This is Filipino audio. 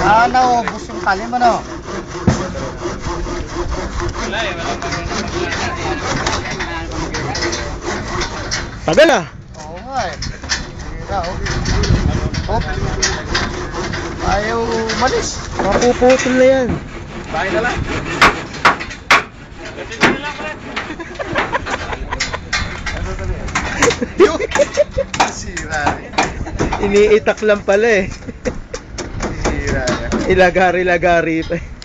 naubos yung tali mo, no? Wala eh, walang Tagal ah. Oo nga eh. Hira, oh. Oh. Ayaw umalis. Mapuputol na yan. bahay na lang. Kasi na lang pala. Yun! Sira eh. Iniitak lang pala eh. Sira eh. Ilagari-lagari pa.